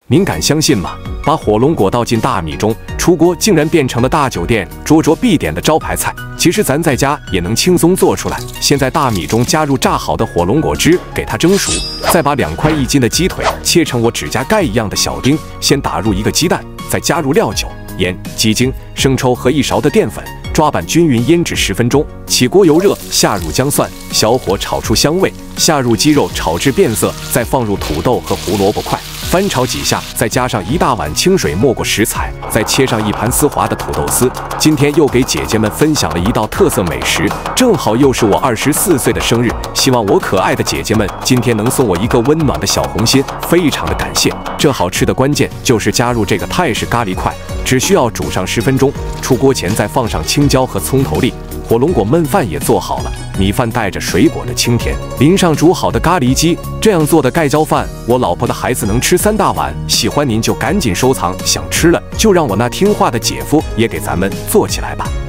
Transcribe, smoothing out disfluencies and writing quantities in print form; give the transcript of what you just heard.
您敢相信吗？把火龙果倒进大米中，出锅竟然变成了大酒店桌桌必点的招牌菜。其实咱在家也能轻松做出来。先在大米中加入炸好的火龙果汁，给它蒸熟，再把2块1斤的鸡腿切成我指甲盖一样的小丁，先打入1个鸡蛋，再加入料酒、盐、鸡精、生抽和1勺的淀粉，抓拌均匀腌制10分钟。起锅油热，下入姜蒜，小火炒出香味，下入鸡肉炒至变色，再放入土豆和胡萝卜块。翻炒几下，再加上1大碗清水没过食材，再切上1盘丝滑的土豆丝。今天又给姐姐们分享了一道特色美食，正好又是我24岁的生日，希望我可爱的姐姐们今天能送我一个温暖的小红心，非常的感谢。这好吃的关键就是加入这个泰式咖喱块，只需要煮上10分钟，出锅前再放上青椒和葱头粒。火龙果焖饭也做好了，米饭带着水果的清甜，淋上煮好的咖喱鸡，这样做的盖浇饭，我老婆的孩子能吃3大碗。喜欢您就赶紧收藏，想吃了就让我那听话的姐夫也给咱们做起来吧。